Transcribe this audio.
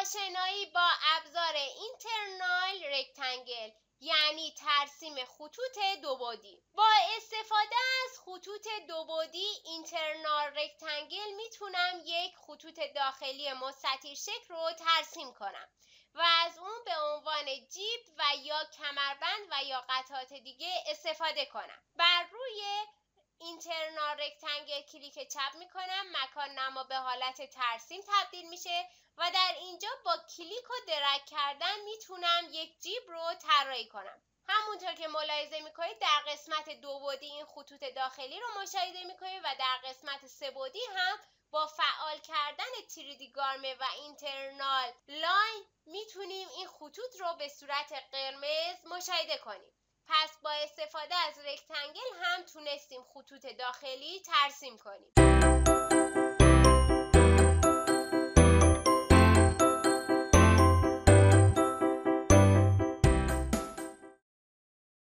آشنایی با ابزار اینترنال رکتنگل یعنی ترسیم خطوط دوبعدی. با استفاده از خطوط دوبعدی اینترنال رکتنگل میتونم یک خطوط داخلی مستطیل شکل رو ترسیم کنم و از اون به عنوان جیب و یا کمربند و یا قطعات دیگه استفاده کنم. بر روی اینترنال رکتنگل کلیک چپ میکنم، مکان نما به حالت ترسیم تبدیل میشه و در اینجا با کلیک و درگ کردن میتونم یک جیب رو طراحی کنم. همونطور که ملاحظه میکنید در قسمت دوبعدی این خطوط داخلی رو مشاهده میکنید و در قسمت سه‌بعدی هم با فعال کردن 3D گارمه و اینترنال لاین میتونیم این خطوط رو به صورت قرمز مشاهده کنیم. پس با استفاده از رکتنگل هم تونستیم خطوط داخلی ترسیم کنیم.